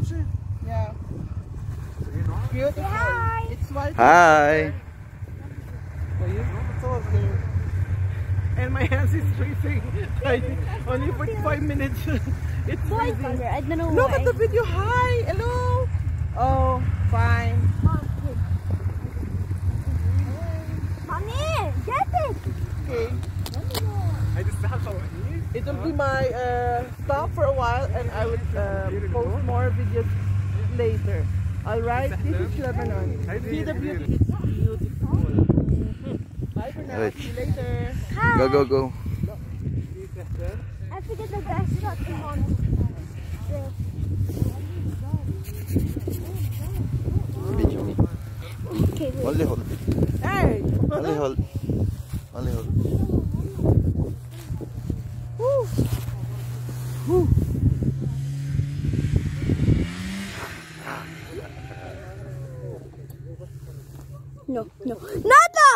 Yeah. Beautiful. Hi. It's white. Hi. And my hands is freezing. Only for 5 minutes. It's freezing. I don't know Look why. at the video. Hi. Hello. Oh, fine. Mommy, get it. Okay. It will be my stop for a while, and I will post more videos later. Alright, this is Lebanon. See the beauty. It's beautiful. Bye for now. See you later. Hi. Go, go, go. I forget the best shot in one. Video me. Okay, wait. Only hold. Hey! Only hold. Only hold. Woo. Woo. No, no. Nada!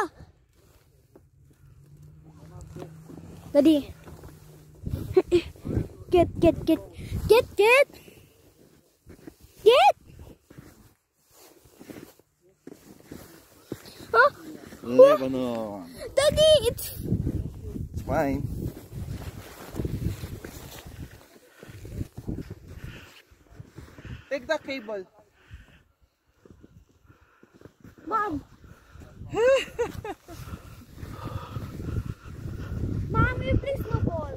Daddy. Get. Oh, Lebanon. Daddy, it's Fine. Take the cable. Mom. Mommy, please no ball.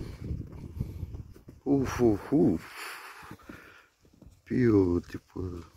Oof, oof, oof. Beautiful.